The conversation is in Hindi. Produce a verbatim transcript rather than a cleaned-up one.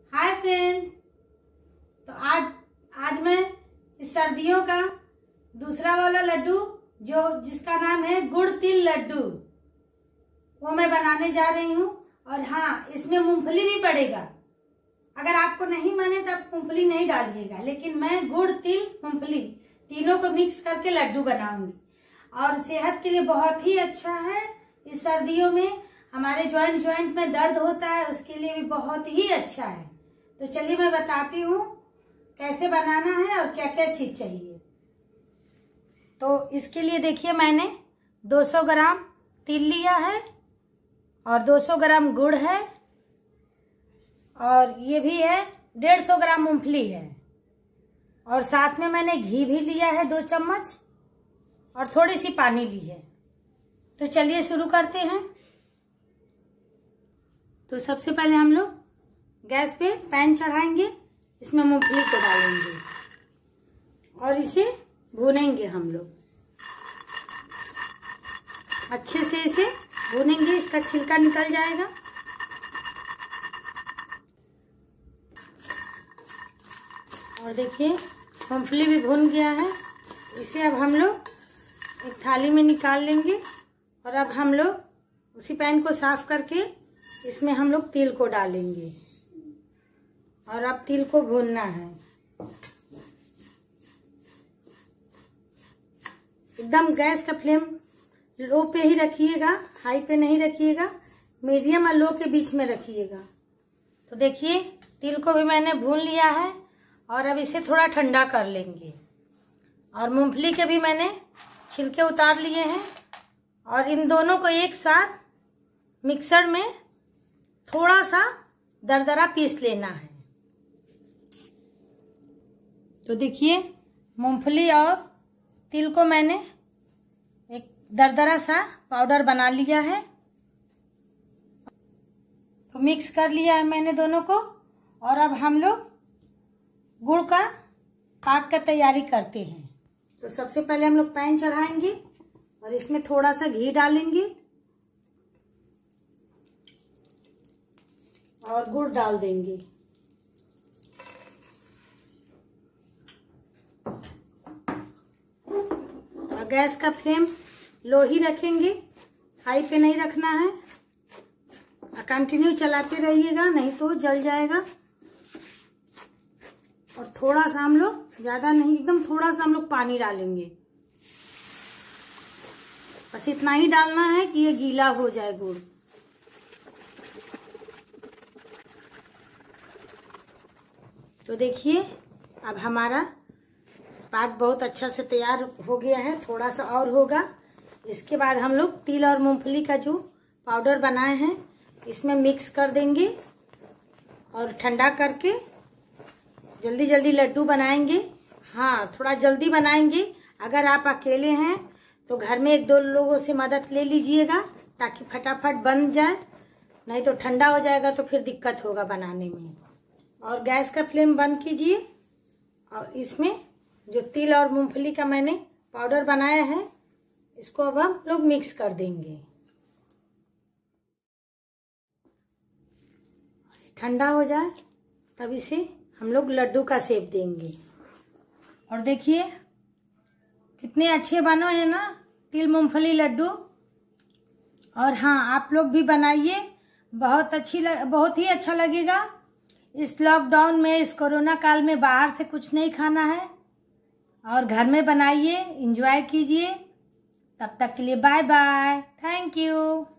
Hi friends. तो आज आज मैं इस सर्दियों का दूसरा वाला लड्डू जो जिसका नाम है गुड़ तिल लड्डू वो मैं बनाने जा रही हूँ। और हाँ, इसमें मूंगफली भी पड़ेगा। अगर आपको नहीं माने तो आप मूंगफली नहीं डालिएगा, लेकिन मैं गुड़ तिल मूंगफली तीनों को मिक्स करके लड्डू बनाऊंगी और सेहत के लिए बहुत ही अच्छा है। इस सर्दियों में हमारे जॉइंट जॉइंट में दर्द होता है, उसके लिए भी बहुत ही अच्छा है। तो चलिए मैं बताती हूँ कैसे बनाना है और क्या क्या चीज चाहिए। तो इसके लिए देखिए, मैंने दो सौ ग्राम तिल लिया है और दो सौ ग्राम गुड़ है और ये भी है डेढ़ सौ ग्राम मूंगफली है और साथ में मैंने घी भी लिया है दो चम्मच और थोड़ी सी पानी ली है। तो चलिए शुरू करते हैं। तो सबसे पहले हम लोग गैस पे पैन चढ़ाएंगे, इसमें मूंगफली को डालेंगे और इसे भूनेंगे। हम लोग अच्छे से इसे भूनेंगे, इसका छिलका निकल जाएगा। और देखिए मूंगफली भी भून गया है। इसे अब हम लोग एक थाली में निकाल लेंगे और अब हम लोग उसी पैन को साफ करके इसमें हम लोग तिल को डालेंगे और अब तिल को भूनना है। एकदम गैस का फ्लेम लो पे ही रखिएगा, हाई पे नहीं रखिएगा, मीडियम और लो के बीच में रखिएगा। तो देखिए तिल को भी मैंने भून लिया है और अब इसे थोड़ा ठंडा कर लेंगे। और मूंगफली के भी मैंने छिलके उतार लिए हैं और इन दोनों को एक साथ मिक्सर में थोड़ा सा दरदरा पीस लेना है। तो देखिए मूंगफली और तिल को मैंने एक दरदरा सा पाउडर बना लिया है। तो मिक्स कर लिया है मैंने दोनों को और अब हम लोग गुड़ का पाक का तैयारी करते हैं। तो सबसे पहले हम लोग पैन चढ़ाएंगे और इसमें थोड़ा सा घी डालेंगे और गुड़ डाल देंगे। और गैस का फ्लेम लो ही रखेंगे, हाई पे नहीं रखना है। और कंटिन्यू चलाते रहिएगा, नहीं तो जल जाएगा। और थोड़ा सा हम लोग, ज्यादा नहीं, एकदम थोड़ा सा हम लोग पानी डालेंगे। बस इतना ही डालना है कि ये गीला हो जाए गुड़। तो देखिए अब हमारा पाक बहुत अच्छा से तैयार हो गया है, थोड़ा सा और होगा। इसके बाद हम लोग तिल और मूंगफली का जो पाउडर बनाए हैं इसमें मिक्स कर देंगे और ठंडा करके जल्दी जल्दी लड्डू बनाएंगे। हाँ, थोड़ा जल्दी बनाएंगे। अगर आप अकेले हैं तो घर में एक दो लोगों से मदद ले लीजिएगा ताकि फटाफट बन जाए, नहीं तो ठंडा हो जाएगा तो फिर दिक्कत होगा बनाने में। और गैस का फ्लेम बंद कीजिए और इसमें जो तिल और मूंगफली का मैंने पाउडर बनाया है इसको अब हम लोग मिक्स कर देंगे। ठंडा हो जाए तब इसे हम लोग लड्डू का शेप देंगे। और देखिए कितने अच्छे बने हैं ना तिल मूंगफली लड्डू। और हाँ, आप लोग भी बनाइए, बहुत अच्छी लग, बहुत ही अच्छा लगेगा। इस लॉकडाउन में, इस कोरोना काल में बाहर से कुछ नहीं खाना है और घर में बनाइए, एंजॉय कीजिए। तब तक के लिए बाय बाय, थैंक यू।